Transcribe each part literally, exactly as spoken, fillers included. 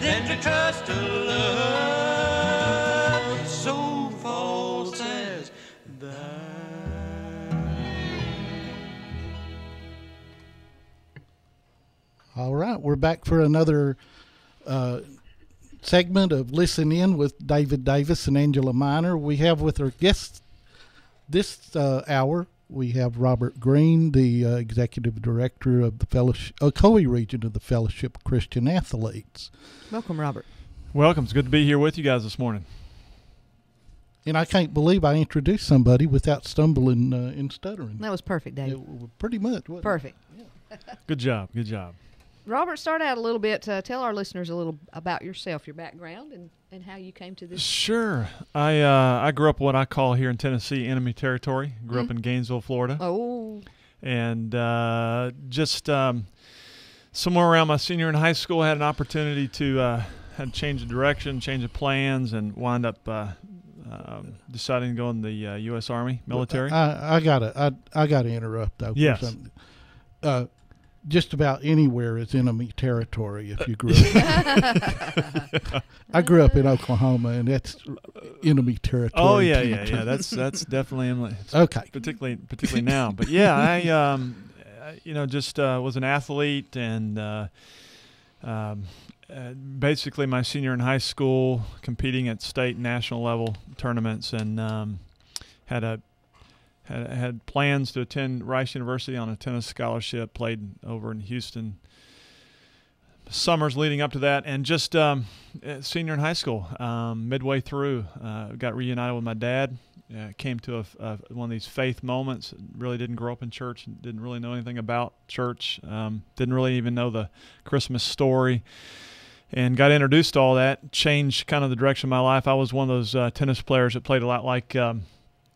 than to trust a love so false as thine. All right, we're back for another uh, segment of Listen In with David Davis and Angela Miner. We have with our guests this uh, hour, we have Robert Green, the uh, Executive Director of the Fellowship, Ocoee region of the Fellowship of Christian Athletes. Welcome, Robert. Welcome. It's good to be here with you guys this morning. And I can't believe I introduced somebody without stumbling uh, and stuttering. That was perfect, Dave. It, pretty much. Wasn't Perfect. It? Yeah. Good job. Good job. Robert, start out a little bit. Uh, tell our listeners a little about yourself, your background, and, and how you came to this. Sure. I uh, I grew up what I call here in Tennessee enemy territory. Grew Mm. up in Gainesville, Florida. Oh. And uh, just um, somewhere around my senior in high school, I had an opportunity to uh, had change of direction, change of plans, and wind up uh, um, deciding to go in the uh, U S Army military. I, I gotta I, I gotta interrupt though. For Yes. something. Uh, just about anywhere is enemy territory if you grew up. I grew up in Oklahoma, and that's enemy territory. Oh yeah, too. yeah, yeah. That's that's definitely Emily. Okay. Particularly, particularly now. But yeah, I um, I, you know, just uh, was an athlete, and uh, um, uh, basically my senior in high school, competing at state and national level tournaments, and um, had a had had plans to attend Rice University on a tennis scholarship. Played over in Houston summers leading up to that, and just um, senior in high school, um, midway through, uh, got reunited with my dad. Uh, came to a, a, one of these faith moments. Really didn't grow up in church, didn't really know anything about church, um, didn't really even know the Christmas story, and got introduced to all that. Changed kind of the direction of my life. I was one of those uh, tennis players that played a lot like um,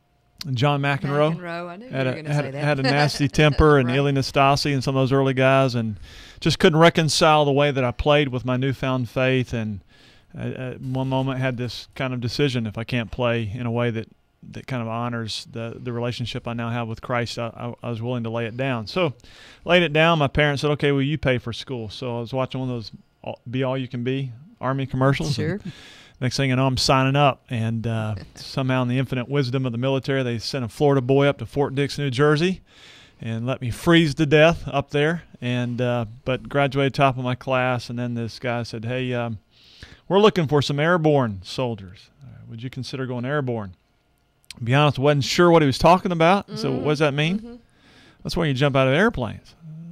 John McEnroe. McEnroe, I knew you Had were a, going to had, say that. had a nasty temper, and Right. Ili Nastasi and some of those early guys, and just couldn't reconcile the way that I played with my newfound faith. And uh, at one moment had this kind of decision: if I can't play in a way that, that kind of honors the the relationship I now have with Christ, I, I, I was willing to lay it down. So laid it down. My parents said, okay, well, you pay for school. So I was watching one of those all, Be All You Can Be Army commercials. Sure. And next thing I know, I'm signing up, and uh, somehow in the infinite wisdom of the military, they sent a Florida boy up to Fort Dix, New Jersey, and let me freeze to death up there. And uh, but graduated top of my class, and then this guy said, hey, um, we're looking for some airborne soldiers. Uh, would you consider going airborne? To be honest, I wasn't sure what he was talking about. So what does that mean? Mm-hmm. That's where you jump out of airplanes.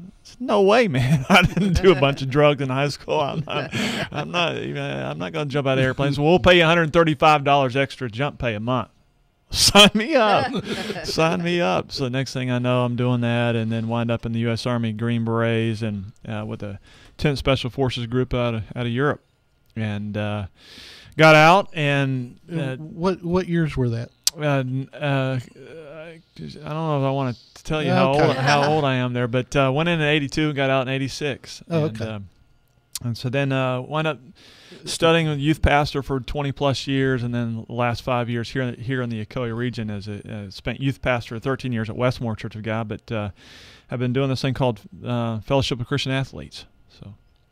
No way, man! I didn't do a bunch of drugs in high school. I'm not. I'm not. I'm not going to jump out of airplanes. We'll pay you one hundred thirty-five dollars extra jump pay a month. Sign me up. Sign me up. So next thing I know, I'm doing that, and then wind up in the U S Army Green Berets, and uh, with a tenth Special Forces group out of out of Europe, and uh, got out. And uh, what what years were that? Uh, uh, I don't know if I want to tell you how Okay. old how old I am there, but uh, went in in eighty-two and got out in eighty-six. Oh, and, okay. Uh, and so then uh, wound up studying with youth pastor for twenty plus years, and then the last five years here here in the Ocoee region as a uh, spent youth pastor thirteen years at Westmore Church of God, but uh, have been doing this thing called uh, Fellowship of Christian Athletes. So.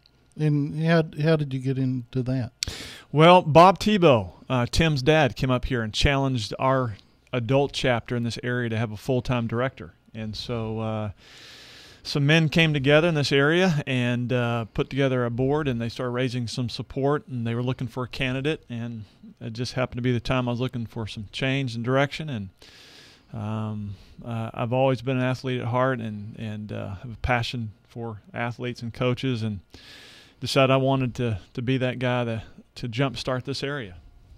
And how how did you get into that? Well, Bob Tebow, uh, Tim's dad, came up here and challenged our adult chapter in this area to have a full-time director. And so uh, some men came together in this area and uh, put together a board, and they started raising some support, and they were looking for a candidate. And it just happened to be the time I was looking for some change and direction. And um, uh, I've always been an athlete at heart, and, and uh, have a passion for athletes and coaches, and decided I wanted to, to be that guy to, to jumpstart this area.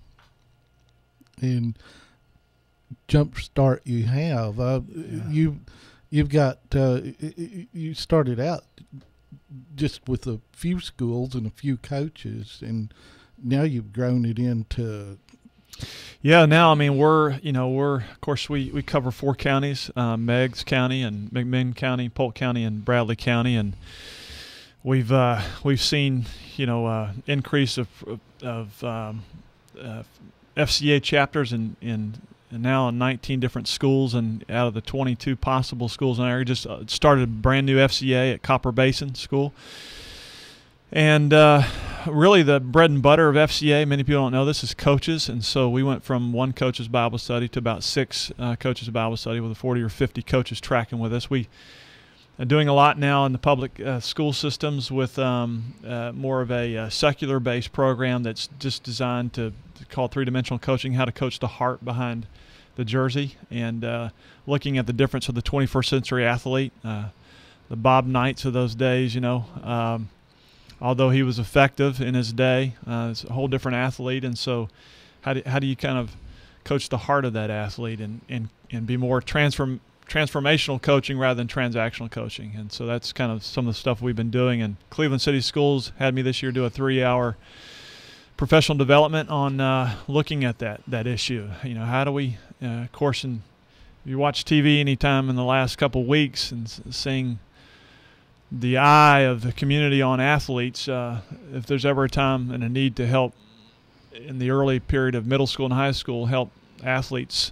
And jumpstart you have uh, Yeah. you you've got uh, you started out just with a few schools and a few coaches, and now you've grown it into. Yeah, now I mean we're you know we're of course we, we cover four counties, uh, Meigs County and McMinn County, Polk County, and Bradley County, and we've uh, we've seen you know uh, increase of of um, uh, F C A chapters in in and now in nineteen different schools, and out of the twenty-two possible schools in the area, just uh, started a brand new F C A at Copper Basin School, and uh, really the bread and butter of F C A, many people don't know this, is coaches. And so we went from one coach's Bible study to about six uh, coaches' Bible study with forty or fifty coaches tracking with us. We are doing a lot now in the public uh, school systems with um, uh, more of a uh, secular-based program that's just designed to, to call three-dimensional coaching, how to coach the heart behind the jersey, and uh, looking at the difference of the twenty-first century athlete, uh, the Bob Knights of those days, you know. Um, although he was effective in his day, uh, it's a whole different athlete. And so how do, how do you kind of coach the heart of that athlete and, and, and be more transform, transformational coaching rather than transactional coaching? And so that's kind of some of the stuff we've been doing. And Cleveland City Schools had me this year do a three-hour professional development on uh, looking at that that issue. You know, how do we, uh, of course, in, you watch T V anytime in the last couple of weeks and seeing the eye of the community on athletes, uh, if there's ever a time and a need to help in the early period of middle school and high school, help athletes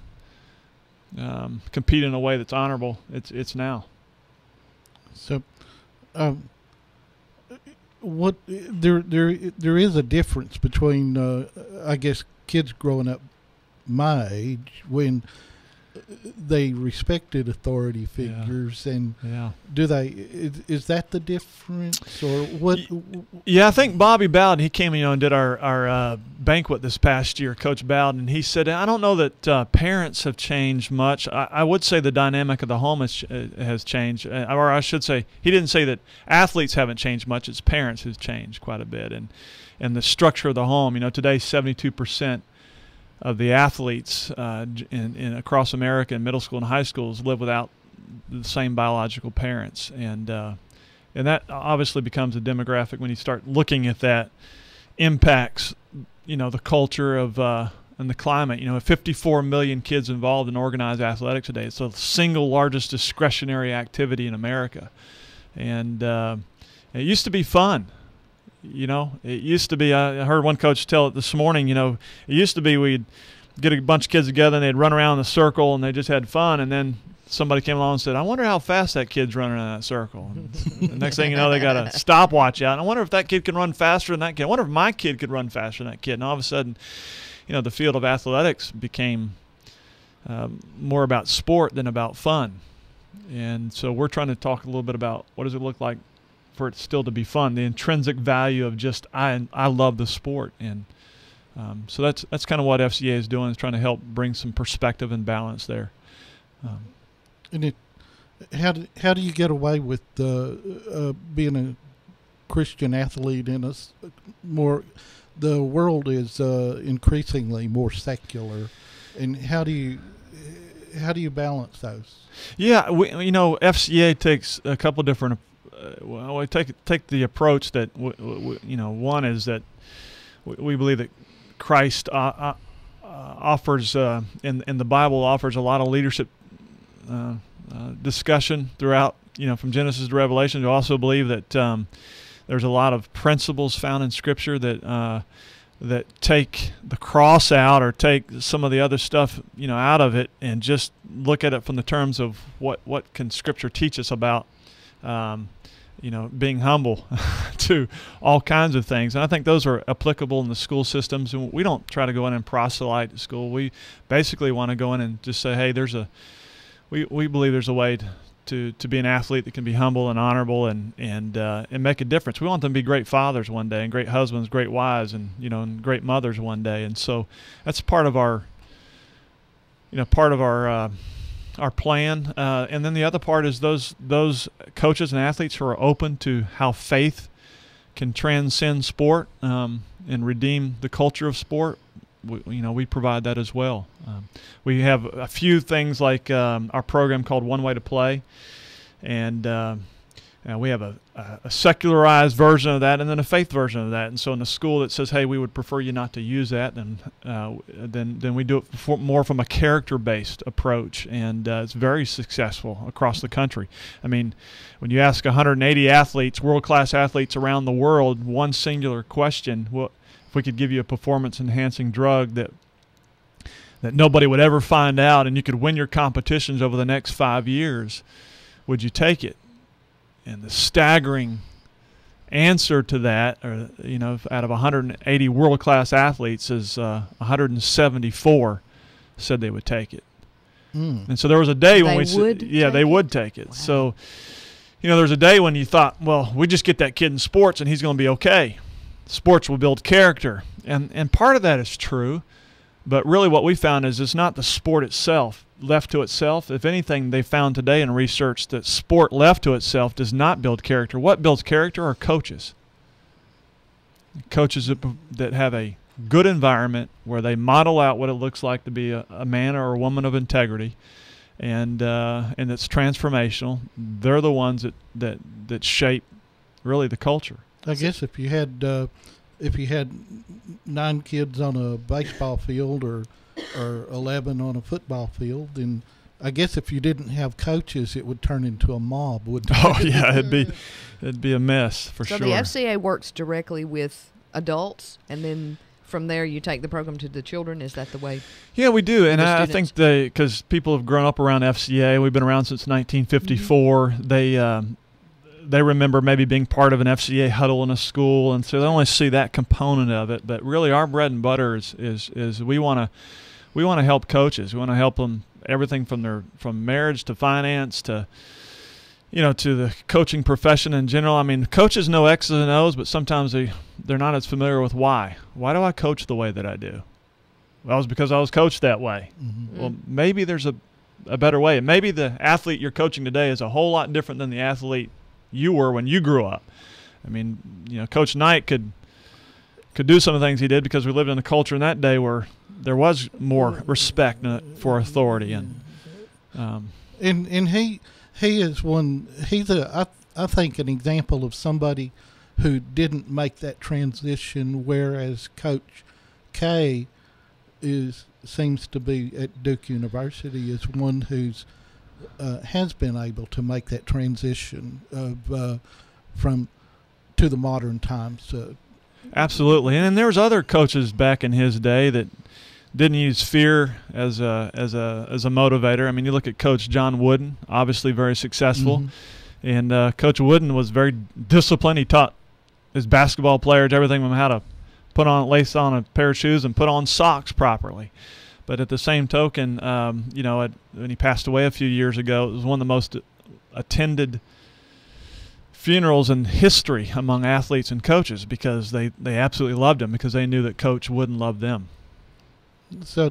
um, compete in a way that's honorable, it's it's now. So, um, what there there there is a difference between, uh, I guess, kids growing up my age when they respected authority figures, yeah. and yeah. do they? Is, is that the difference, or what? Yeah, I think Bobby Bowden, he came, you know, and did our our uh, banquet this past year, Coach Bowden, and he said, I don't know that uh, parents have changed much. I, I would say the dynamic of the home has, uh, has changed, uh, or I should say, he didn't say that athletes haven't changed much. It's parents who's changed quite a bit, and and the structure of the home. You know, today seventy-two percent of the athletes uh, in, in across America in middle school and high schools live without the same biological parents, and uh, and that obviously becomes a demographic when you start looking at that impacts, you know, the culture of uh, and the climate. You know, fifty-four million kids involved in organized athletics today. It's the single largest discretionary activity in America, and uh, it used to be fun. You know, it used to be, I heard one coach tell it this morning, you know, it used to be we'd get a bunch of kids together and they'd run around in a circle and they just had fun. And then somebody came along and said, I wonder how fast that kid's running in that circle. And the next thing you know, they got a stopwatch out. And I wonder if that kid can run faster than that kid. I wonder if my kid could run faster than that kid. And all of a sudden, you know, the field of athletics became um, more about sport than about fun. And so we're trying to talk a little bit about what does it look like for it still to be fun, the intrinsic value of just I I love the sport, and um, so that's that's kind of what F C A is doing, is trying to help bring some perspective and balance there. Um, and it, how do how do you get away with uh, uh, being a Christian athlete in a s- more? The world is uh, increasingly more secular, and how do you how do you balance those? Yeah, we, you know, F C A takes a couple different. Uh, well, we take take the approach that w- w- you know. One is that we, we believe that Christ uh, uh, offers, uh, and and the Bible offers a lot of leadership uh, uh, discussion throughout. You know, from Genesis to Revelation. We also believe that um, there's a lot of principles found in Scripture that uh, that take the cross out or take some of the other stuff, you know, out of it, and just look at it from the terms of what what can Scripture teach us about. Um, you know, being humble to all kinds of things. And I think those are applicable in the school systems. And we don't try to go in and proselyte at school. We basically want to go in and just say, hey, there's a, we, we believe there's a way to, to, to be an athlete that can be humble and honorable and, and, uh, and make a difference. We want them to be great fathers one day and great husbands, great wives, and, you know, and great mothers one day. And so that's part of our, you know, part of our, uh, our plan, uh, and then the other part is those those coaches and athletes who are open to how faith can transcend sport um, and redeem the culture of sport. We, you know, we provide that as well. Um, we have a few things like um, our program called One Way to Play, and uh, uh, we have a, a secularized version of that and then a faith version of that. And so in the school that says, hey, we would prefer you not to use that, then uh, then, then we do it for more from a character-based approach, and uh, it's very successful across the country. I mean, when you ask one hundred eighty athletes, world-class athletes around the world, one singular question, well, if we could give you a performance-enhancing drug that that nobody would ever find out and you could win your competitions over the next five years, would you take it? And the staggering answer to that, or you know, out of one hundred eighty world-class athletes, is uh, one hundred seventy-four said they would take it. Mm. And so there was a day when They we said, would yeah, take they it? would take it. Wow. So, you know, there was a day when you thought, well, we just get that kid in sports and he's going to be okay. Sports will build character. And and part of that is true, but really what we found is it's not the sport itself left to itself. If anything, they found today in research that sport left to itself does not build character. What builds character are coaches. Coaches that, that have a good environment where they model out what it looks like to be a, a man or a woman of integrity, and uh, and it's transformational. They're the ones that, that, that shape really the culture. I guess if you had uh, if you had nine kids on a baseball field or or eleven on a football field, then I guess if you didn't have coaches, it would turn into a mob, wouldn't it? Oh yeah, it'd be it'd be a mess for So sure. the F C A works directly with adults, and then from there you take the program to the children. Is that the way? Yeah, we do, and the I, I students? think they because people have grown up around F C A. We've been around since nineteen fifty-four. Mm-hmm. They um, they remember maybe being part of an F C A huddle in a school, and so they only see that component of it. But really, our bread and butter is is, is we want to we want to help coaches. We want to help them everything from their from marriage to finance to you know to the coaching profession in general. I mean, coaches know X's and O's, but sometimes they they're not as familiar with why. Why do I coach the way that I do? Well, it's because I was coached that way. Mhm. Well, maybe there's a, a better way. Maybe the athlete you're coaching today is a whole lot different than the athlete you were when you grew up. I mean, you know, Coach Knight could could do some of the things he did because we lived in a culture in that day where there was more respect for authority, and um, And and he he is one. He's a I I think an example of somebody who didn't make that transition, whereas Coach K is seems to be at Duke University is one who's uh, has been able to make that transition of uh, from to the modern times. Uh, absolutely. And, and there was other coaches back in his day that didn't use fear as a as a as a motivator. I mean, you look at Coach John Wooden, obviously very successful, Mhm. and uh, Coach Wooden was very disciplined. He taught his basketball players everything from how to put on lace on a pair of shoes and put on socks properly. But at the same token, um, you know, at, when he passed away a few years ago, it was one of the most attended funerals in history among athletes and coaches because they, they absolutely loved him because they knew that Coach Wooden loved them. So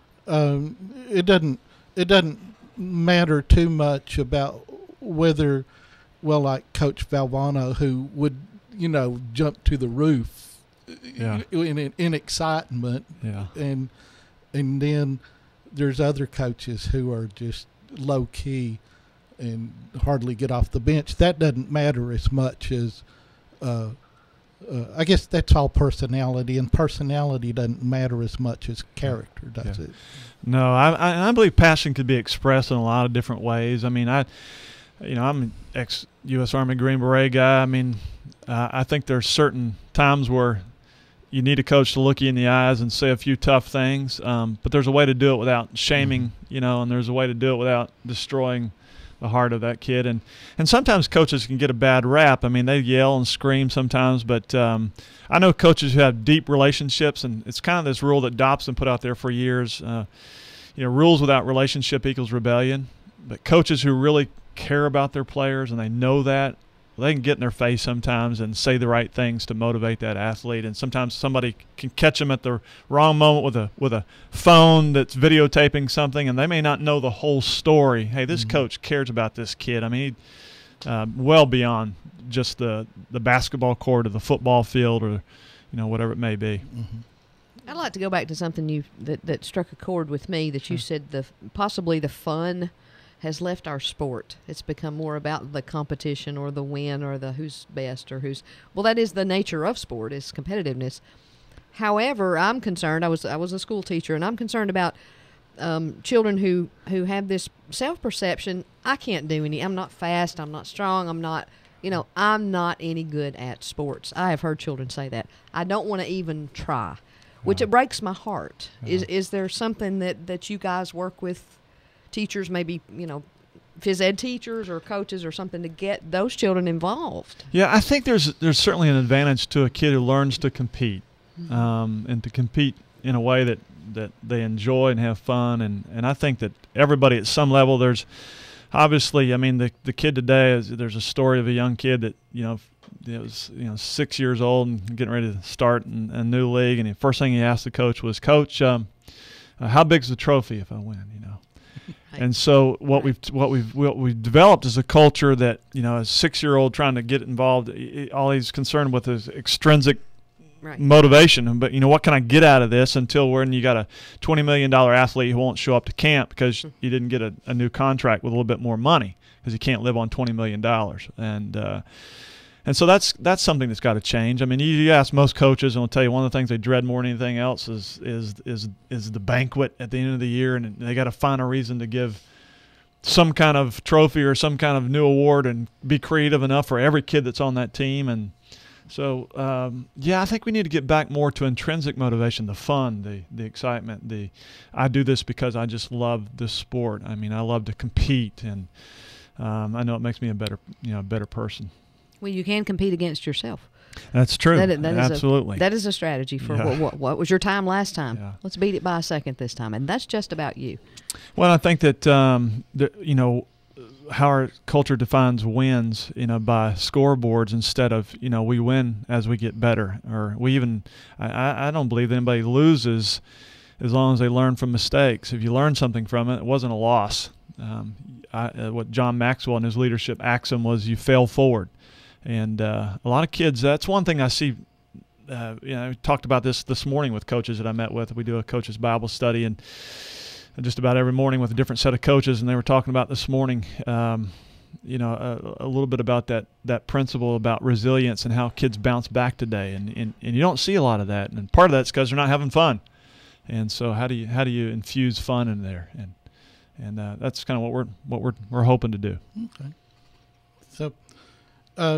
um, it doesn't it doesn't matter too much about whether, well, like Coach Valvano, who would you know jump to the roof Yeah. in in excitement, Yeah. and and then there's other coaches who are just low key and hardly get off the bench. That doesn't matter as much as. Uh, Uh, I guess that's all personality, and personality doesn't matter as much as character, does Yeah. it? No, I, I I believe passion could be expressed in a lot of different ways. I mean, I, you know, I'm an ex-U S Army Green Beret guy. I mean, uh, I think there's certain times where you need a coach to look you in the eyes and say a few tough things, um, but there's a way to do it without shaming, Mm-hmm. you know, and there's a way to do it without destroying the heart of that kid. And and sometimes coaches can get a bad rap. I mean, they yell and scream sometimes, but um, I know coaches who have deep relationships, and it's kind of this rule that Dobson put out there for years. Uh, you know, rules without relationship equals rebellion. But coaches who really care about their players and they know that, they can get in their face sometimes and say the right things to motivate that athlete. And sometimes somebody can catch them at the wrong moment with a with a phone that's videotaping something, and they may not know the whole story. Hey, this Mhm. coach cares about this kid. I mean, he, uh, well beyond just the the basketball court or the football field or, you know, whatever it may be. Mm-hmm. I'd like to go back to something you that, that struck a chord with me. That you said the possibly the fun has left our sport. It's become more about the competition or the win or the who's best or who's well. That is the nature of sport, is competitiveness. However, I'm concerned. I was I was a school teacher, and I'm concerned about um, children who who have this self perception. I can't do any. I'm not fast. I'm not strong. I'm not. You know, I'm not any good at sports. I have heard children say that. I don't want to even try, which Yeah. it breaks my heart. Yeah. Is is there something that, that you guys work with teachers, maybe, you know, phys ed teachers or coaches or something to get those children involved. Yeah, I think there's there's certainly an advantage to a kid who learns to compete, Mm-hmm. um, and to compete in a way that, that they enjoy and have fun. And, and I think that everybody at some level, there's obviously, I mean, the the kid today, is there's a story of a young kid that, you know, it was, you know, six years old and getting ready to start in a new league. And the first thing he asked the coach was, Coach, um, uh, how big's the trophy if I win, you know? Right. And so what we've what we've what we've developed is a culture that, you know, a six-year-old trying to get involved, he- all he's concerned with is extrinsic Right. motivation. But, you know, what can I get out of this, until when you got a twenty million dollars athlete who won't show up to camp because you didn't get a, a new contract with a little bit more money because you can't live on twenty million dollars. And uh, and so that's that's something that's got to change. I mean, you, you ask most coaches, and I'll tell you, one of the things they dread more than anything else is is is is the banquet at the end of the year, and they got to find a reason to give some kind of trophy or some kind of new award and be creative enough for every kid that's on that team. And so, um, yeah, I think we need to get back more to intrinsic motivation, the fun, the the excitement, the I do this because I just love this sport. I mean, I love to compete, and um, I know it makes me a better, you know, a better person. Well, you can compete against yourself. That's true. That, that is Absolutely. A, that is a strategy for Yeah. what, what, what was your time last time? Yeah. Let's beat it by a second this time. And that's just about you. Well, I think that, um, the, you know, how our culture defines wins, you know, by scoreboards instead of, you know, we win as we get better. Or we even, I, I don't believe that anybody loses as long as they learn from mistakes. If you learn something from it, it wasn't a loss. Um, I, uh, what John Maxwell and his leadership axiom was, you fail forward. And uh, a lot of kids, that's one thing I see. Uh, you know, I talked about this this morning with coaches that I met with. We do a coaches Bible study, and just about every morning with a different set of coaches, and they were talking about this morning, um, you know, a, a little bit about that that principle about resilience and how kids bounce back today. And, and, and you don't see a lot of that. And part of that's because they're not having fun. And so how do you how do you infuse fun in there? And and uh, that's kind of what we're what we're we're hoping to do. Okay. So, uh,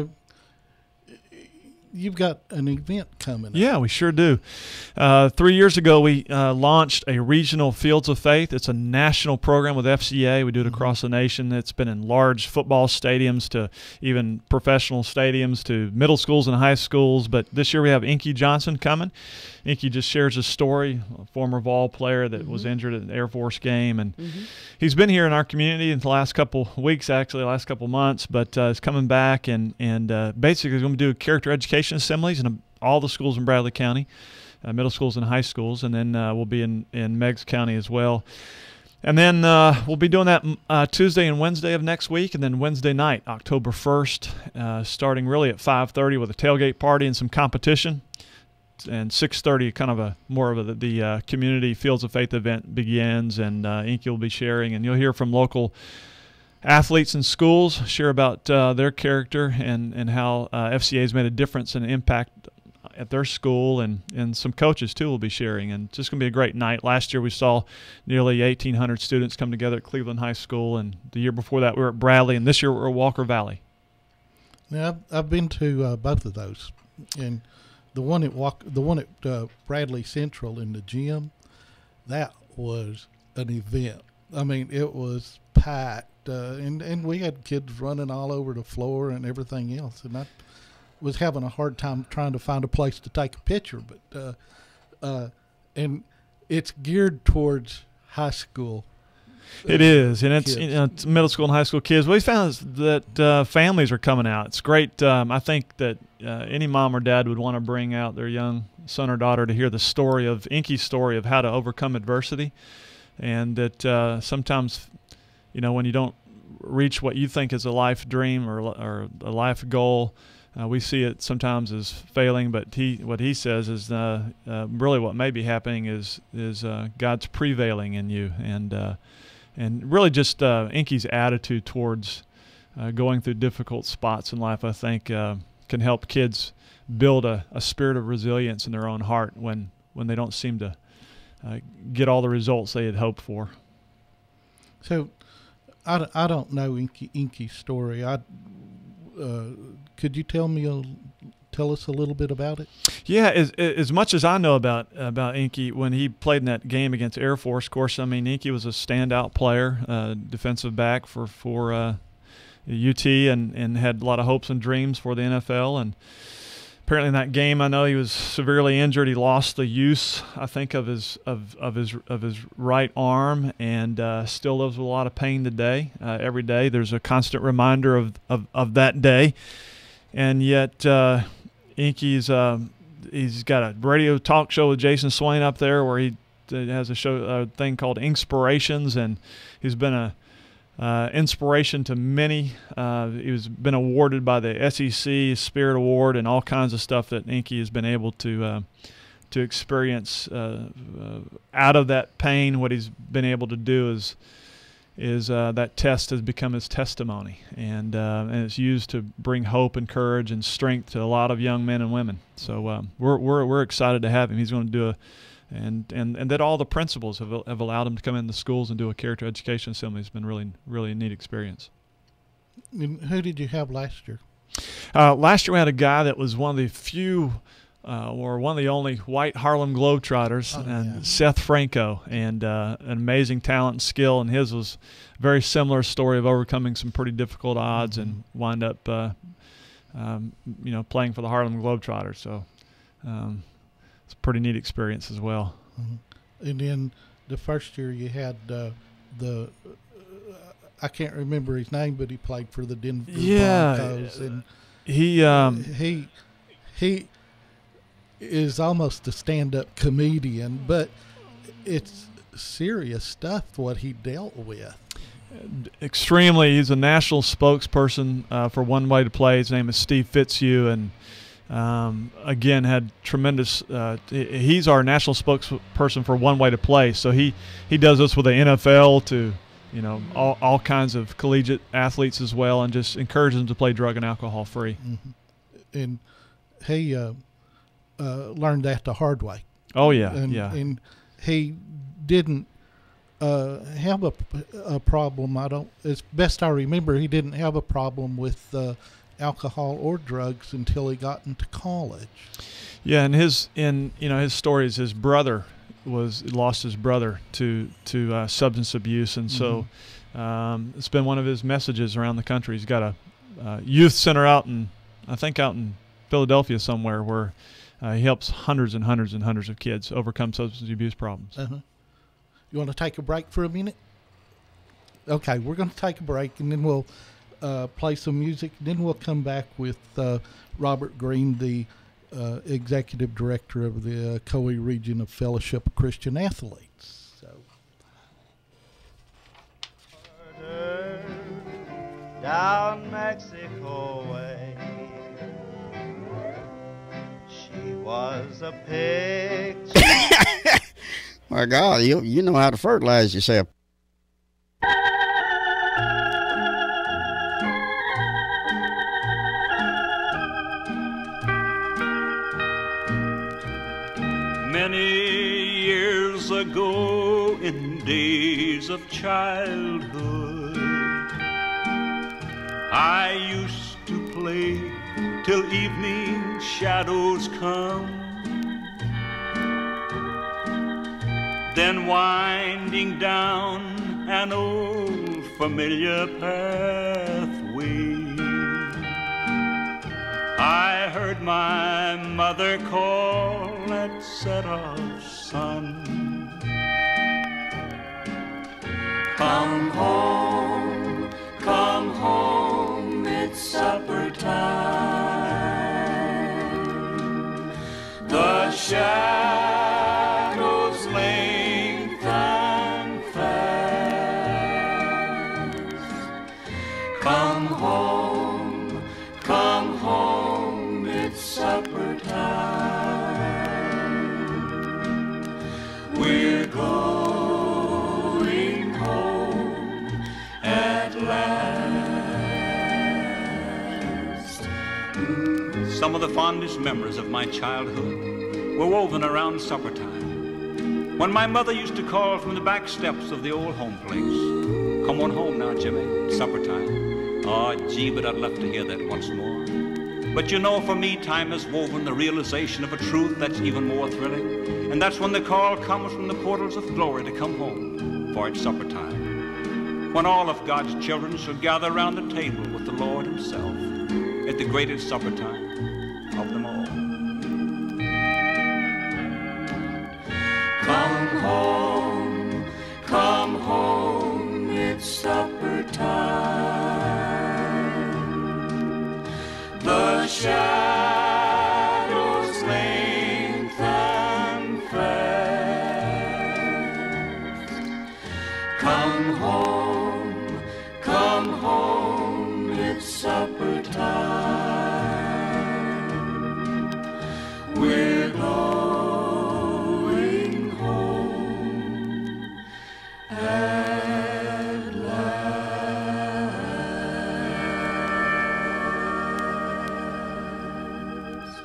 you've got an event coming up. Yeah, we sure do. Uh, three years ago, we uh, launched a regional Fields of Faith. It's a national program with F C A. We do it across the nation. It's been in large football stadiums to even professional stadiums to middle schools and high schools. But this year we have Inky Johnson coming. Inky just shares a story, a former Vol player that mm-hmm. was injured at an Air Force game. And mm-hmm. he's been here in our community in the last couple weeks, actually, the last couple months, but uh, he's coming back and, and uh, basically he's going to do character education assemblies in all the schools in Bradley County, uh, middle schools and high schools, and then uh, we'll be in, in Meigs County as well. And then uh, we'll be doing that uh, Tuesday and Wednesday of next week, and then Wednesday night, October first, uh, starting really at five thirty with a tailgate party and some competition. And six thirty, kind of a more of a, the uh, community Fields of Faith event begins, and uh, Inky will be sharing, and you'll hear from local athletes in schools share about uh, their character and and how uh, F C A has made a difference and impact at their school, and and some coaches too will be sharing, and it's just going to be a great night. Last year we saw nearly eighteen hundred students come together at Cleveland High School, and the year before that we were at Bradley, and this year we're at Walker Valley. Now, I've, I've been to uh, both of those, and the one at Walk, the one at uh, Bradley Central in the gym, that was an event. I mean, it was packed, uh, and and we had kids running all over the floor and everything else, and I was having a hard time trying to find a place to take a picture. But uh, uh, and it's geared towards high school. It is, and it's, kids. you know, it's middle school and high school kids. What we found is that uh, families are coming out. It's great. Um, I think that uh, any mom or dad would want to bring out their young son or daughter to hear the story of Inky's story of how to overcome adversity, and that uh, sometimes, you know, when you don't reach what you think is a life dream or or a life goal, uh, we see it sometimes as failing. But he, what he says is uh, uh, really what may be happening is is uh, God's prevailing in you, and uh, and really just uh, Inky's attitude towards uh, going through difficult spots in life, I think, uh, can help kids build a, a spirit of resilience in their own heart when when they don't seem to uh, get all the results they had hoped for. So, I, I don't know Inky, Inky's story. I uh, could you tell me a tell us a little bit about it? Yeah, as, as much as I know about about Inky, when he played in that game against Air Force, of course, I mean, Inky was a standout player, uh, defensive back for, for uh, U T, and, and had a lot of hopes and dreams for the N F L. And apparently in that game, I know he was severely injured. He lost the use, I think, of his of, of his of his right arm, and uh, still lives with a lot of pain today. Uh, every day, there's a constant reminder of of, of that day, and yet uh, Inky's uh, he's got a radio talk show with Jason Swain up there, where he has a show a thing called Inspirations, and he's been a Uh, inspiration to many. Uh, he was been awarded by the S E C Spirit Award and all kinds of stuff that Inky has been able to uh, to experience uh, uh, out of that pain. What he's been able to do is is uh, that test has become his testimony, and uh, and it's used to bring hope and courage and strength to a lot of young men and women. So um, we're we're we're excited to have him. He's going to do a And, and and that all the principals have have allowed him to come into schools and do a character education assembly. It's been really really a neat experience. And who did you have last year? Uh, last year we had a guy that was one of the few, uh, or one of the only white Harlem Globetrotters, oh, and yeah. Seth Franco, and uh, an amazing talent and skill. And his was a very similar story of overcoming some pretty difficult odds, mm-hmm. and wind up, uh, um, you know, playing for the Harlem Globetrotters. So. Um, It's a pretty neat experience as well. Mm-hmm. And then the first year you had uh, the uh, I can't remember his name, but he played for the Denver yeah, Broncos, and he um, he he is almost a stand-up comedian, but it's serious stuff what he dealt with. Extremely, he's a national spokesperson uh, for One Way to Play. His name is Steve Fitzhugh, and Um, again, had tremendous. Uh, he's our national spokesperson for One Way to Play. So he, he does this with the N F L to, you know, all, all kinds of collegiate athletes as well, and just encourages them to play drug and alcohol free. Mm-hmm. And he uh, uh, learned that the hard way. Oh yeah, and, yeah. And he didn't uh, have a, a problem. I don't. As best I remember, he didn't have a problem with. Uh, alcohol or drugs until he got into college. Yeah, and his in you know his story is his brother was lost his brother to to uh, substance abuse, and so mm-hmm. um, it's been one of his messages around the country. He's got a uh, youth center out in I think out in Philadelphia somewhere where uh, he helps hundreds and hundreds and hundreds of kids overcome substance abuse problems. Uh-huh. You want to take a break for a minute? Okay, we're going to take a break, and then we'll Uh, play some music. Then we'll come back with uh, Robert Green, the uh, executive director of the uh, Coe Region of Fellowship of Christian Athletes. So, down Mexico way, she was a picture. My God, you you know how to fertilize yourself. Many years ago, in days of childhood, I used to play till evening shadows come. Then winding down an old familiar pathway, I heard my mother call at set of sun. Come home, come home, it's supper time. The shadows lengthen fast. Come home, come home, it's supper time. We're going home at last. Some of the fondest memories of my childhood were woven around supper time, when my mother used to call from the back steps of the old home place, "Come on home now, Jimmy, it's supper time." Oh, gee, but I'd love to hear that once more. But you know, for me, time has woven the realization of a truth that's even more thrilling. And that's when the call comes from the portals of glory to come home, for it's supper time. When all of God's children shall gather round the table with the Lord himself at the greatest supper time of them all. Come home, come home, it's supper time. The shadows lengthen fast. Come home, come home, it's supper time. We're going home at last.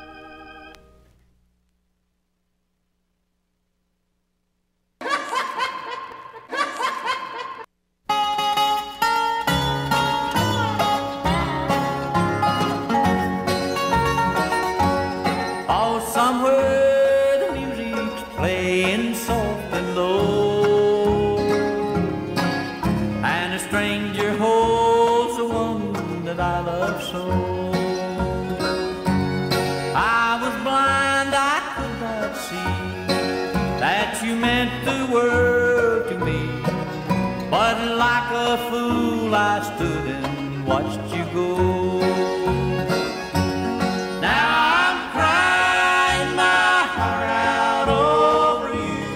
Oh, somewhere the music's playing soft and low, and a stranger holds the one that I love so. I was blind, I could not see that you meant the world to me, but like a fool I stood and watched you go. Now I'm crying my heart out over you.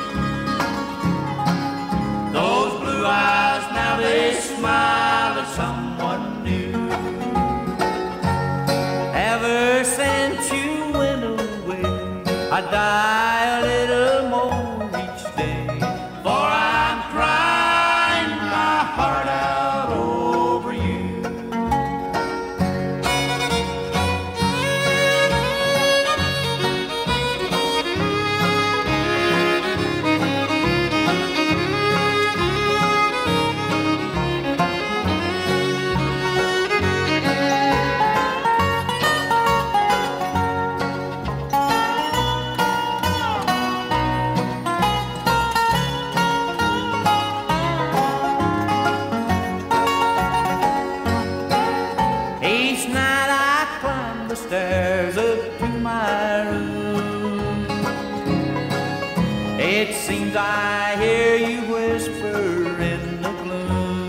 Those blue eyes, now they smile at someone new. Ever since you went away, I die a little more each day, for I'm crying my heart out over you. Each night I climb the stairs up to my room. It seems I hear you whisper in the gloom.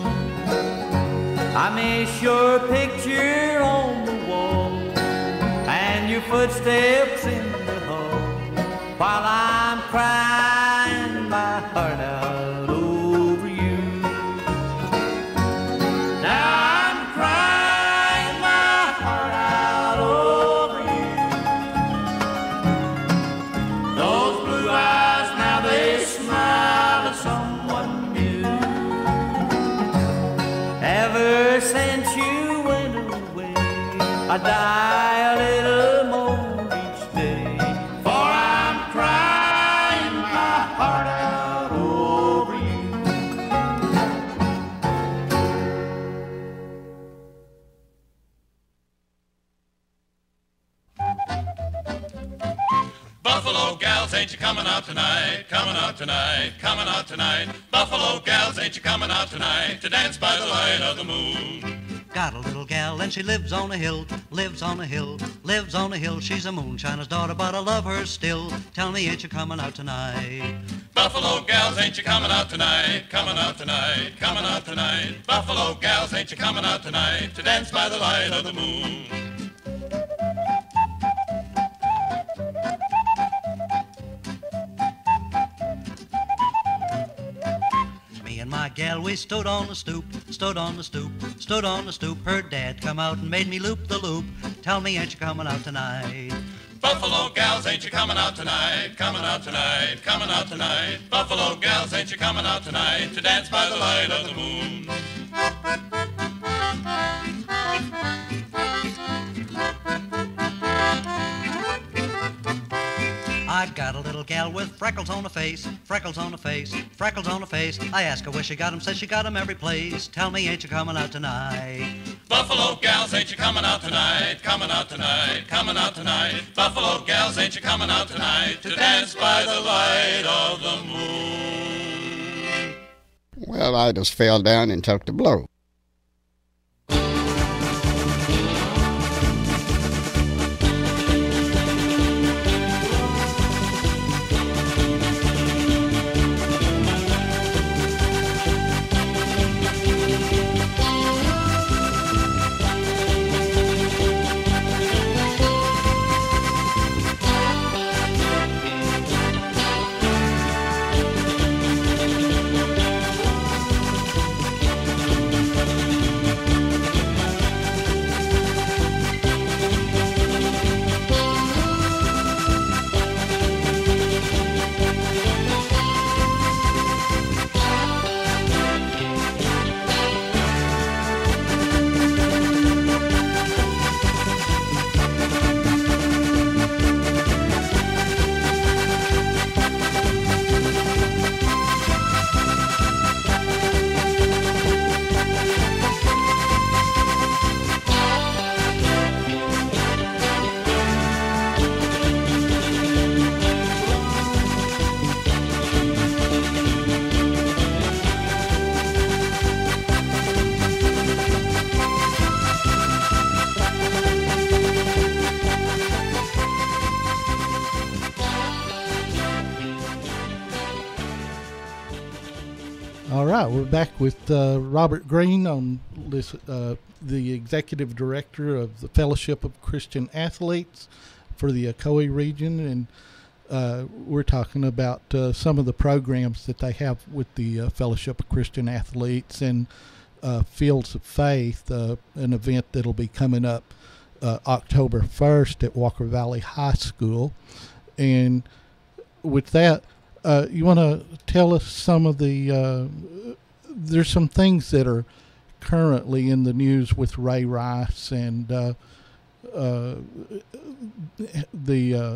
I miss your picture on the wall and your footsteps in the hall, while I'm crying my heart out over you. Now I'm crying my heart out over you. Those blue eyes, now they smile at someone new. Ever since you went away, I die a little more each day, for I'm crying my heart out over you. Buffalo gals, ain't you coming out tonight? Coming out tonight, coming out tonight. Buffalo gals, ain't you coming out tonight to dance by the light of the moon? Got a little gal and she lives on a hill, lives on a hill, lives on a hill. She's a moonshiner's daughter, but I love her still. Tell me, ain't you coming out tonight? Buffalo gals, ain't you coming out tonight? Coming out tonight, coming out tonight. Buffalo gals, ain't you coming out tonight to dance by the light of the moon? Me and my gal, we stood on the stoop, stood on the stoop, stood on the stoop. Her dad come out and made me loop the loop. Tell me, ain't you coming out tonight? Buffalo gals, ain't you coming out tonight? Coming out tonight, coming out tonight. Buffalo gals, ain't you coming out tonight to dance by the light of the moon? I got a little gal with freckles on her face, freckles on her face, freckles on her face. I ask her where she got 'em, says she got 'em every place. Tell me, ain't you coming out tonight? Buffalo gals, ain't you coming out tonight? Coming out tonight, coming out tonight. Buffalo gals, ain't you coming out tonight? To dance by the light of the moon. Well, I just fell down and took the blow. All right, we're back with uh, Robert Green, on this, uh, the executive director of the Fellowship of Christian Athletes for the Ocoee region, and uh, we're talking about uh, some of the programs that they have with the uh, Fellowship of Christian Athletes and uh, Fields of Faith, uh, an event that'll be coming up uh, October first at Walker Valley High School. And with that, Uh, you want to tell us some of the, uh, there's some things that are currently in the news with Ray Rice and uh, uh, the uh,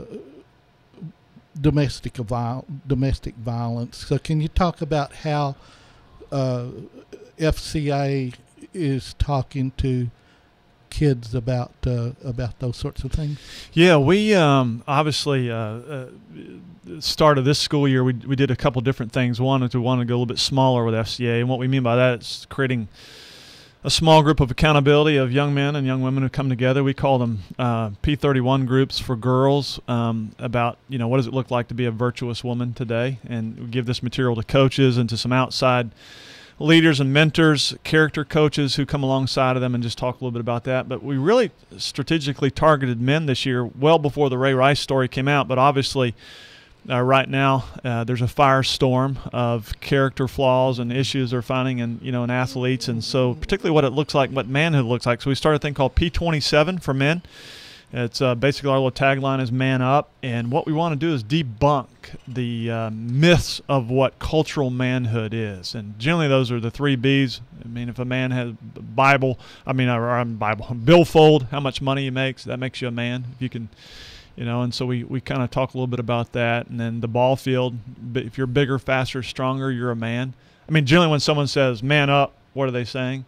domestic, viol- domestic violence. So can you talk about how uh, F C A is talking to kids about uh, about those sorts of things? Yeah, we um, obviously uh, uh, start of this school year, we we did a couple different things. One is we wanted to go a little bit smaller with F C A, and what we mean by that is creating a small group of accountability of young men and young women who come together. We call them uh, P thirty-one groups for girls, um, about, you know, what does it look like to be a virtuous woman today, and we give this material to coaches and to some outside leaders and mentors, character coaches who come alongside of them and just talk a little bit about that. But we really strategically targeted men this year, well before the Ray Rice story came out. But obviously, uh, right now, uh, there's a firestorm of character flaws and issues they're finding in, you know, in athletes, and so particularly what it looks like, what manhood looks like. So we started a thing called P twenty-seven for men. It's uh, basically our little tagline is "Man Up," and what we want to do is debunk the uh, myths of what cultural manhood is. And generally, those are the three B's. I mean, if a man has Bible, I mean, or, or Bible billfold, how much money he makes, that makes you a man. If you can, you know. And so we we kind of talk a little bit about that. And then the ball field. If you're bigger, faster, stronger, you're a man. I mean, generally, when someone says "man up," what are they saying?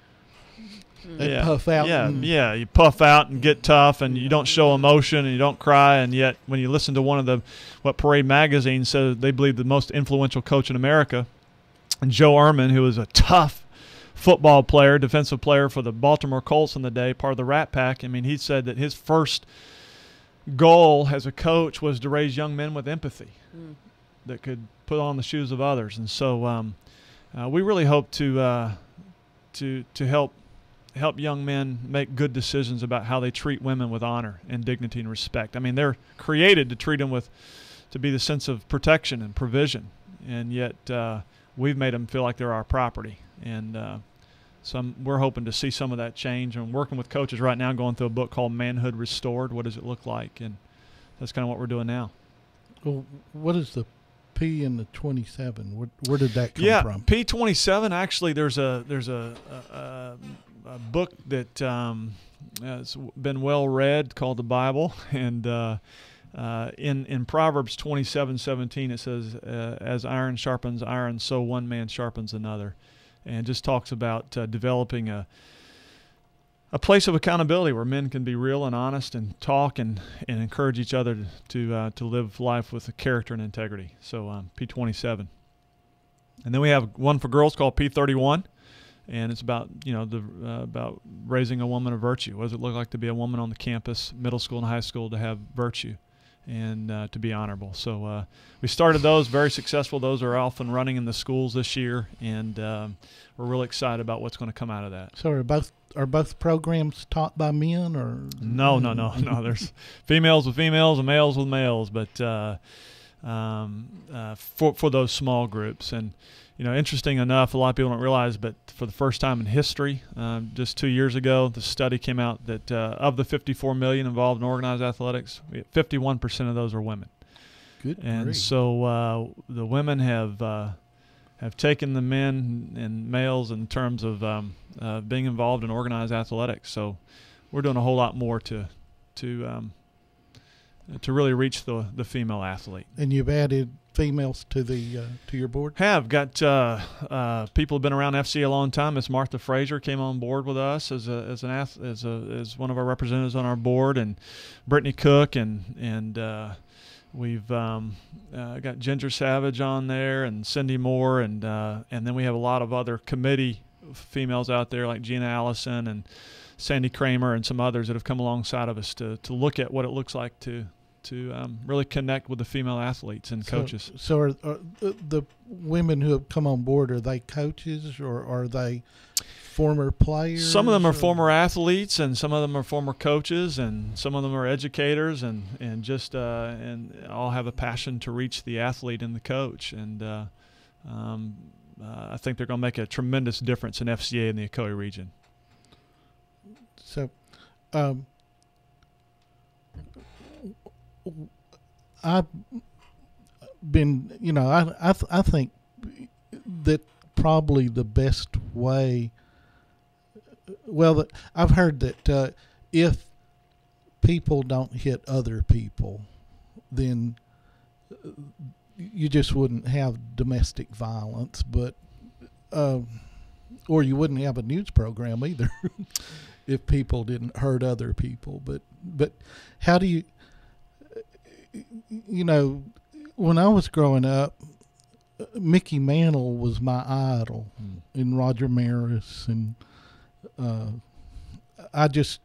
They yeah. puff out. Yeah, and yeah. You puff out and get tough, and you don't show emotion, and you don't cry. And yet, when you listen to one of the, what Parade Magazine says, they believe the most influential coach in America, and Joe Ehrman, who was a tough football player, defensive player for the Baltimore Colts in the day, part of the Rat Pack. I mean, he said that his first goal as a coach was to raise young men with empathy mm. that could put on the shoes of others. And so, um, uh, we really hope to uh, to to help. help young men make good decisions about how they treat women with honor and dignity and respect. I mean, they're created to treat them with, to be the sense of protection and provision, and yet uh, we've made them feel like they're our property. And uh, so I'm, we're hoping to see some of that change. And working with coaches right now, going through a book called Manhood Restored. What does it look like? And that's kind of what we're doing now. Well, what is the P and the twenty-seven? Where, where did that come yeah, from? P twenty-seven. Actually, there's a there's a. a, a a book that um, has been well read called the Bible, and uh, uh, in in Proverbs twenty-seven seventeen it says, uh, "As iron sharpens iron, so one man sharpens another," and just talks about uh, developing a a place of accountability where men can be real and honest and talk and, and encourage each other to to, uh, to live life with a character and integrity. So um, P twenty-seven. And then we have one for girls called P thirty-one, and it's about you know the uh, about raising a woman of virtue. What does it look like to be a woman on the campus, middle school and high school, to have virtue and uh, to be honorable? So uh, we started those, very successful. Those are off and running in the schools this year, and um, we're really excited about what's going to come out of that. So are both are both programs taught by men, or no, no, no, no? There's females with females and males with males, but uh, um, uh, for for those small groups. And you know, interesting enough, a lot of people don't realize, but for the first time in history, um, just two years ago, the study came out that uh, of the fifty-four million involved in organized athletics, fifty-one percent of those are women. Good. And grief. so uh, the women have uh, have taken the men and males in terms of um, uh, being involved in organized athletics. So we're doing a whole lot more to to um, to really reach the the female athlete. And you've added females to the uh, to your board? Have got uh, uh, people have been around F C A a long time. Miss Martha Frazier came on board with us as a as an ath- as a as one of our representatives on our board, and Brittany Cook, and and uh, we've um, uh, got Ginger Savage on there, and Cindy Moore, and uh, and then we have a lot of other committee females out there like Gina Allison and Sandy Kramer and some others that have come alongside of us to to look at what it looks like to. to um, really connect with the female athletes and coaches. So, so are, are the, the women who have come on board, are they coaches or are they former players? Some of them are or? former athletes, and some of them are former coaches, and some of them are educators, and and just uh, and all have a passion to reach the athlete and the coach. And uh, um, uh, I think they're going to make a tremendous difference in F C A in the Ocoee region. So, um, I've been, you know, I I, th- I think that probably the best way. Well, I've heard that uh, if people don't hit other people, then you just wouldn't have domestic violence, but uh, or you wouldn't have a news program either if people didn't hurt other people. But but how do you? You know, when I was growing up, Mickey Mantle was my idol, mm. and Roger Maris, and uh, I just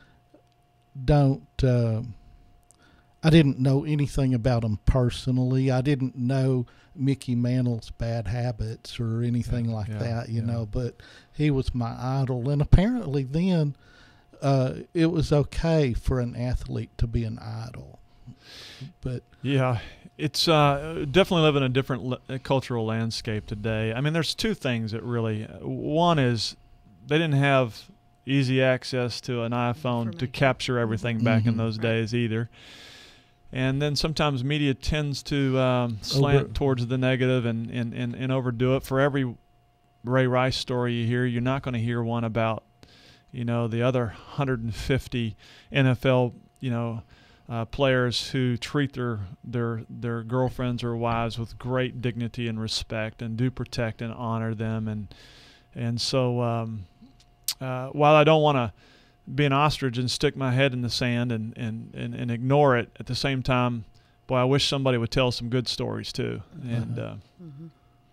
don't. Uh, I didn't know anything about him personally. I didn't know Mickey Mantle's bad habits or anything yeah, like yeah, that, you yeah. know. But he was my idol, and apparently then uh, it was okay for an athlete to be an idol. But yeah, it's uh, definitely living in a different le- cultural landscape today. I mean, there's two things that really. One is they didn't have easy access to an iPhone to capture everything back mm-hmm. in those days either. And then sometimes media tends to um, slant Over. towards the negative and, and, and, and overdo it. For every Ray Rice story you hear, you're not going to hear one about, you know, the other one hundred fifty N F L, you know, Uh, players who treat their their their girlfriends or wives with great dignity and respect, and do protect and honor them, and and so um, uh, while I don't want to be an ostrich and stick my head in the sand and, and, and, and ignore it, at the same time, boy, I wish somebody would tell some good stories too. And uh, mm-hmm.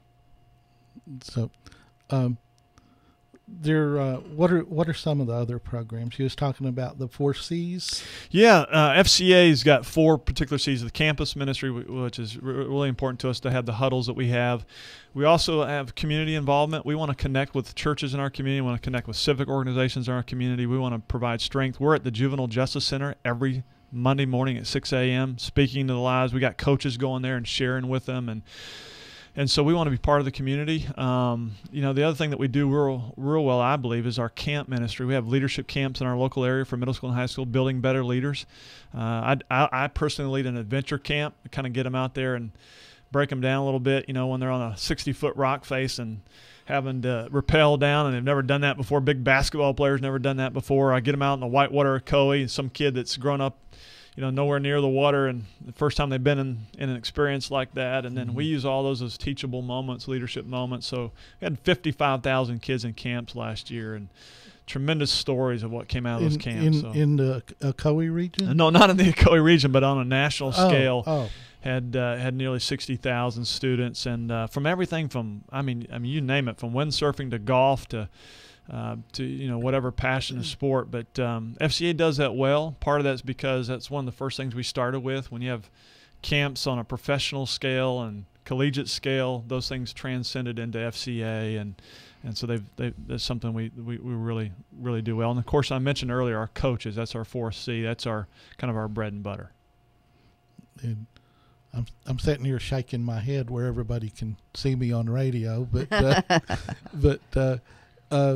so, um, there. Uh, what are what are some of the other programs? You was talking about the four C's. Yeah, uh, F C A's got four particular C's. The campus ministry, which is r- really important to us to have the huddles that we have. We also have community involvement. We want to connect with churches in our community. We want to connect with civic organizations in our community. We want to provide strength. We're at the Juvenile Justice Center every Monday morning at six a.m. speaking to the lives. We got coaches going there and sharing with them, and And so we want to be part of the community. Um, you know, the other thing that we do real, real well, I believe, is our camp ministry. We have leadership camps in our local area for middle school and high school, building better leaders. Uh, I, I, I personally lead an adventure camp, kind of get them out there and break them down a little bit, you know, when they're on a sixty-foot rock face and having to rappel down, and they've never done that before. Big basketball players never done that before. I get them out in the whitewater of Ocoee, some kid that's grown up, you you know, nowhere near the water, and the first time they've been in, in an experience like that. And then Mm-hmm. we use all those as teachable moments, leadership moments. So we had fifty-five thousand kids in camps last year, and tremendous stories of what came out of those in, camps. in, so. in the Ocoee region? No, not in the Ocoee region, but on a national Oh, scale. oh. Had uh, had nearly sixty thousand students, and uh, from everything from I mean I mean you name it, from windsurfing to golf to uh, to you know whatever passion of sport. But um, F C A does that well. Part of that's because that's one of the first things we started with. When you have camps on a professional scale and collegiate scale, those things transcended into F C A, and and so they've they that's something we, we we really really do well. And of course, I mentioned earlier our coaches. That's our fourth C. That's our kind of our bread and butter. And I'm I'm sitting here shaking my head where everybody can see me on radio, but uh, but uh, uh,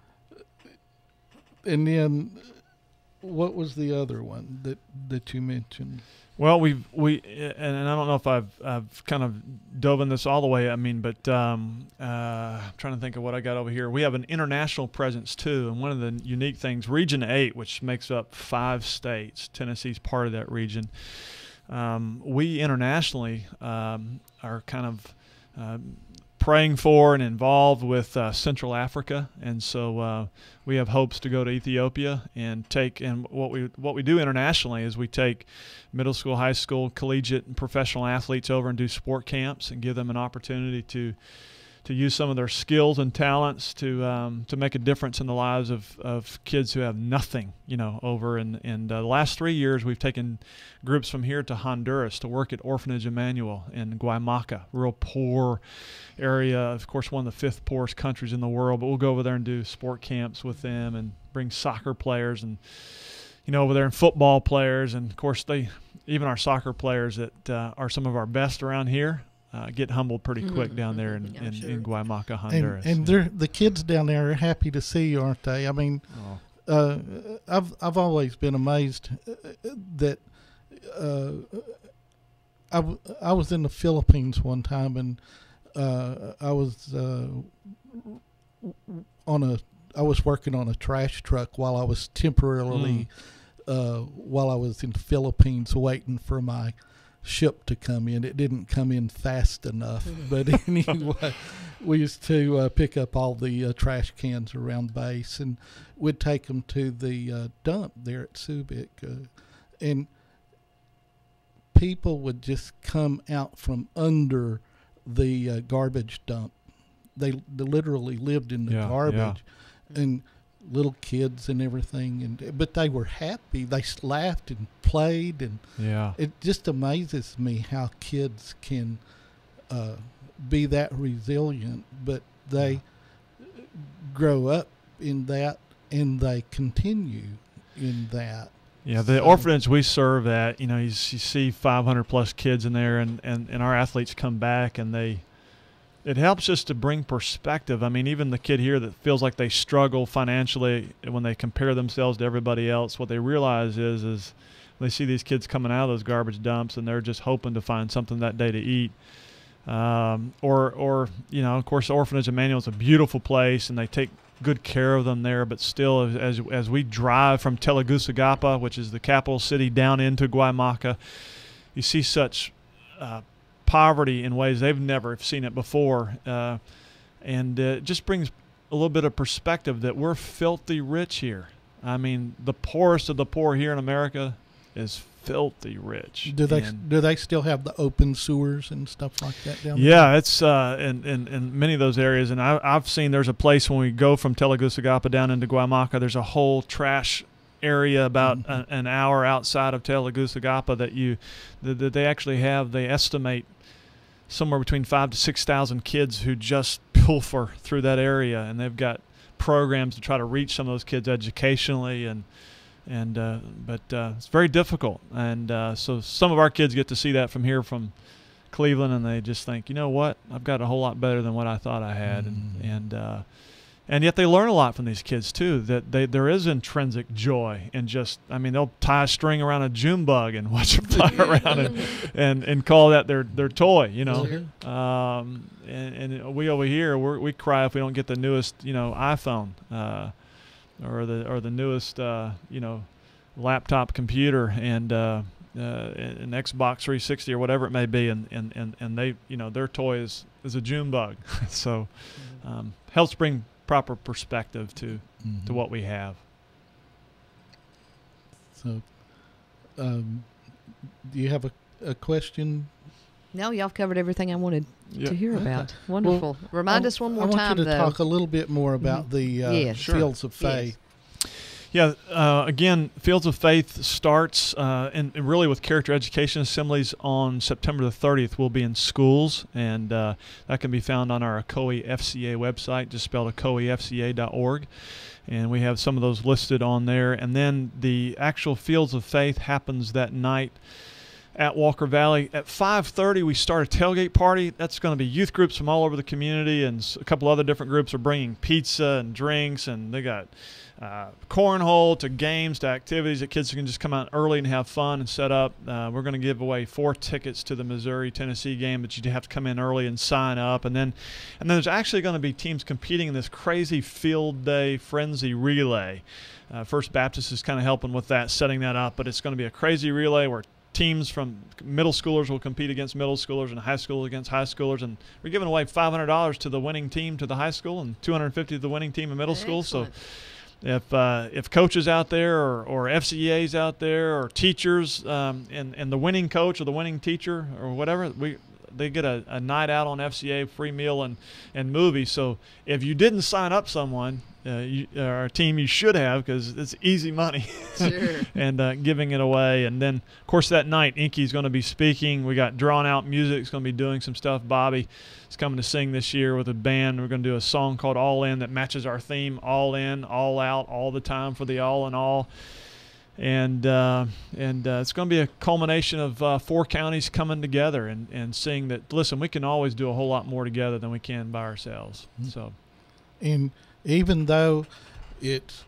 and then what was the other one that that you mentioned? Well, we've we and, and I don't know if I've I've kind of dove in this all the way. I mean, but um, uh, I'm trying to think of what I got over here. We have an international presence too, and one of the unique things, Region Eight, which makes up five states. Tennessee's part of that region. Um, we internationally um, are kind of uh, praying for and involved with uh, Central Africa, and so uh, we have hopes to go to Ethiopia and take. And what we what we do internationally is we take middle school, high school, collegiate, and professional athletes over and do sport camps and give them an opportunity to to use some of their skills and talents to um, to make a difference in the lives of, of kids who have nothing, you know, over. And, and uh, the last three years we've taken groups from here to Honduras to work at Orphanage Emmanuel in Guaymaca, real poor area, of course one of the fifth poorest countries in the world, but we'll go over there and do sport camps with them and bring soccer players and, you know, over there and football players. And, of course, they even our soccer players that uh, are some of our best around here, Uh, get humbled pretty quick down there in, Yeah, in, sure. in Guaymaca, And, Honduras. and they're the kids down there are happy to see you, aren't they? I mean, Oh. uh, I've I've always been amazed uh, that uh, I, w- I was in the Philippines one time, and uh, I was uh, on a I was working on a trash truck while I was temporarily uh, while I was in the Philippines waiting for my ship to come in. It didn't come in fast enough, but anyway, we used to uh, pick up all the uh, trash cans around base, and we'd take them to the uh, dump there at Subic, uh, and people would just come out from under the uh, garbage dump. They, they literally lived in the Yeah, garbage, and little kids and everything, and but they were happy. They s- laughed and played, and Yeah. it just amazes me how kids can uh, be that resilient, but they grow up in that and they continue in that. Yeah, the So- orphanage we serve at, you know, you, s- you see five hundred plus kids in there, and, and, and our athletes come back, and they, it helps us to bring perspective. I mean, even the kid here that feels like they struggle financially when they compare themselves to everybody else, what they realize is, is they see these kids coming out of those garbage dumps, and they're just hoping to find something that day to eat. Um, or, or, you know, of course, Orphanage Emmanuel is a beautiful place, and they take good care of them there. But still, as as, as we drive from Tegucigalpa, which is the capital city, down into Guaymaca, you see such uh, poverty in ways they've never seen it before. Uh, and uh, it just brings a little bit of perspective that we're filthy rich here. I mean, the poorest of the poor here in America is filthy rich. Do they And- do they still have the open sewers and stuff like that down there? Yeah, it's uh, in, in, in many of those areas. And I, I've seen there's a place when we go from Tegucigalpa down into Guaymaca, there's a whole trash area about Mhm. a, an hour outside of Tegucigalpa that you that, that they actually have. They estimate somewhere between five to six thousand kids who just pilfer through that area, and they've got programs to try to reach some of those kids educationally, and and uh, but uh, it's very difficult. And uh, so some of our kids get to see that from here, from Cleveland, and they just think, you know what, I've got a whole lot better than what I thought I had, and Mm. and uh, and yet they learn a lot from these kids too. That they there is intrinsic joy in just, I mean, they'll tie a string around a June bug and watch it fly around, and, and and call that their their toy, you know. Um, and, and we over here we're, we cry if we don't get the newest, you know, iPhone, uh, or the or the newest, uh, you know, laptop computer and uh, uh, an Xbox three sixty or whatever it may be, and, and, and, and they, you know, their toy is, is a June bug. So um, helps bring proper perspective to, Mm-hmm. to what we have. So, um, do you have a, a question? No, y'all covered everything I wanted Yeah. to hear Okay. about. Wonderful. Remind I- us one more I want time, you to though. talk a little bit more about Mhm. the uh, Yes. Sure. Fields of Yes. Faith. Yeah, uh, again, Fields of Faith starts, uh, and, and really with character education assemblies on September the thirtieth. We'll be in schools, and uh, that can be found on our Ocoee F C A website, just spelled ocoee f c a dot org. And we have some of those listed on there. And then the actual Fields of Faith happens that night at Walker Valley. At five thirty, we start a tailgate party. That's going to be youth groups from all over the community, and s- a couple other different groups are bringing pizza and drinks, and they got uh, cornhole to games to activities that kids can just come out early and have fun and set up. Uh, we're going to give away four tickets to the Missouri-Tennessee game, but you have to come in early and sign up. And then, and then there's actually going to be teams competing in this crazy field day frenzy relay. Uh, First Baptist is kind of helping with that, setting that up, but it's going to be a crazy relay where teams from middle schoolers will compete against middle schoolers and high school against high schoolers, and we're giving away five hundred dollars to the winning team to the high school and two hundred fifty dollars to the winning team in middle school. So if uh, if coaches out there or, or F C As out there or teachers um, and, and the winning coach or the winning teacher or whatever, we they get a, a night out on F C A, free meal and, and movie. So if you didn't sign up someone, uh, you, or a team you should have, because it's easy money. Sure. And uh, giving it away. And then, of course, that night, Inky's going to be speaking. We got drawn-out music. He's going to be doing some stuff. Bobby is coming to sing this year with a band. We're going to do a song called All In that matches our theme, all in, all out, all the time for the all in all. And uh, and uh, it's going to be a culmination of uh, four counties coming together and, and seeing that, listen, we can always do a whole lot more together than we can by ourselves. Mm-hmm. So, And even though it's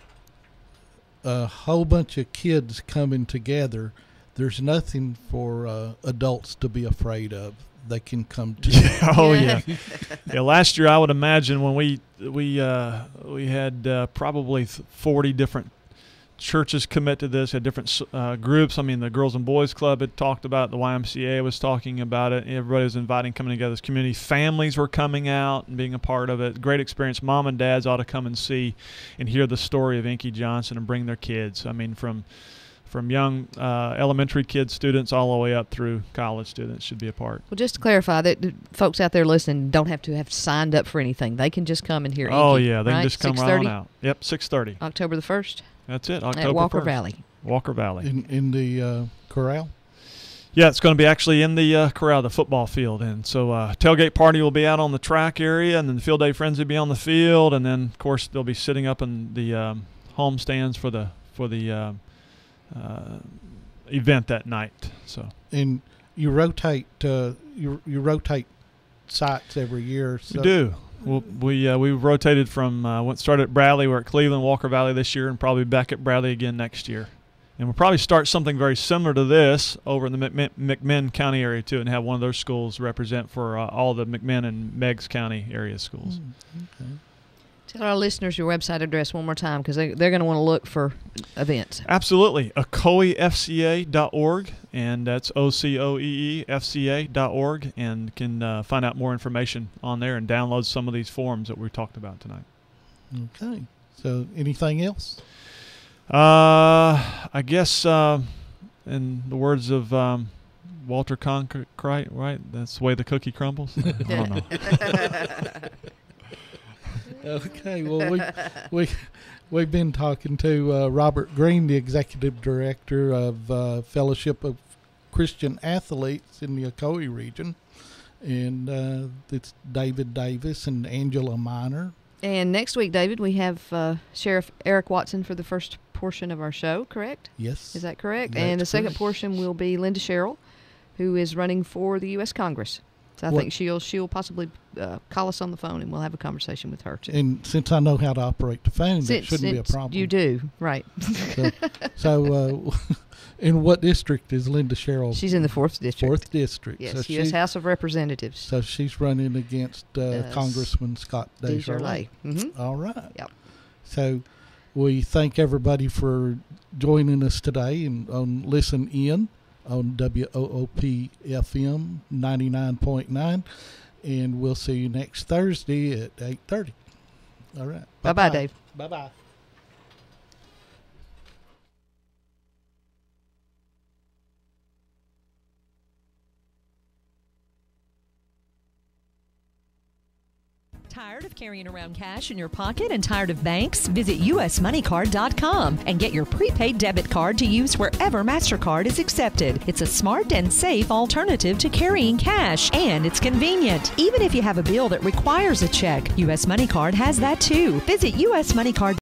a whole bunch of kids coming together, there's nothing for uh, adults to be afraid of. They can come to. Yeah, oh yeah, yeah. Last year, I would imagine when we we uh, we had uh, probably forty different churches commit to this, had different uh, groups. I mean, the Girls and Boys Club had talked about it. The Y M C A was talking about it. Everybody was inviting, coming together. This community, families were coming out and being a part of it. Great experience. Mom and dads ought to come and see and hear the story of Inky Johnson and bring their kids. I mean, from from young uh, elementary kids, students, all the way up through college students should be a part. Well, just to clarify, that that folks out there listening don't have to have signed up for anything. They can just come and hear Inky. Oh, yeah. They right? can just come right on out. Yep, six thirty. October the first. That's it, October At Walker first. Valley. Walker Valley. In, in the uh, corral? Yeah, it's going to be actually in the uh, corral, the football field. And so uh, tailgate party will be out on the track area, and then the field day friends will be on the field. And then, of course, they'll be sitting up in the um, home stands for the for the uh, uh, event that night. So And you rotate uh, you you rotate sites every year. So we do. We'll, we uh, we rotated from uh, went started at Bradley. We're at Cleveland, Walker Valley this year, and probably back at Bradley again next year. And we'll probably start something very similar to this over in the McMinn, McMinn County area too, and have one of those schools represent for uh, all the McMinn and Meigs County area schools. Mm, okay. Tell our listeners your website address one more time, because they, they're going to want to look for events. Absolutely. Ocoee F C A dot org, and that's O C O E E F C A dot org, and can uh, find out more information on there and download some of these forms that we talked about tonight. Okay. So anything else? Uh, I guess uh, in the words of um, Walter Cronkite, right? That's the way the cookie crumbles. I don't know. Okay, well, we, we, we've been talking to uh, Robert Green, the Executive Director of uh, Fellowship of Christian Athletes in the Ocoee region, and uh, it's David Davis and Angela Miner. And next week, David, we have uh, Sheriff Eric Watson for the first portion of our show, correct? Yes. Is that correct? That's and the second correct. portion will be Linda Sherrill, who is running for the U S Congress. So I What- think she'll she'll possibly uh, call us on the phone, and we'll have a conversation with her too. And since I know how to operate the phone, that Since- shouldn't be a since problem. You do, right? So, so uh, in what district is Linda Sherrill? She's in the fourth district. Fourth district. Yes, So U S she- House of Representatives. So she's running against uh, Uh, Congressman Scott Desjardins. Desjardins. Mm-hmm. All right. Yep. So We thank everybody for joining us today and on Listen In on W O O P F M ninety-nine point nine. And we'll see you next Thursday at eight thirty. All right. Bye-bye, Dave. Bye-bye. Tired of carrying around cash in your pocket and tired of banks? Visit U S money card dot com and get your prepaid debit card to use wherever MasterCard is accepted. It's a smart and safe alternative to carrying cash, and it's convenient. Even if you have a bill that requires a check, U S Money Card has that too. Visit U S money card dot com.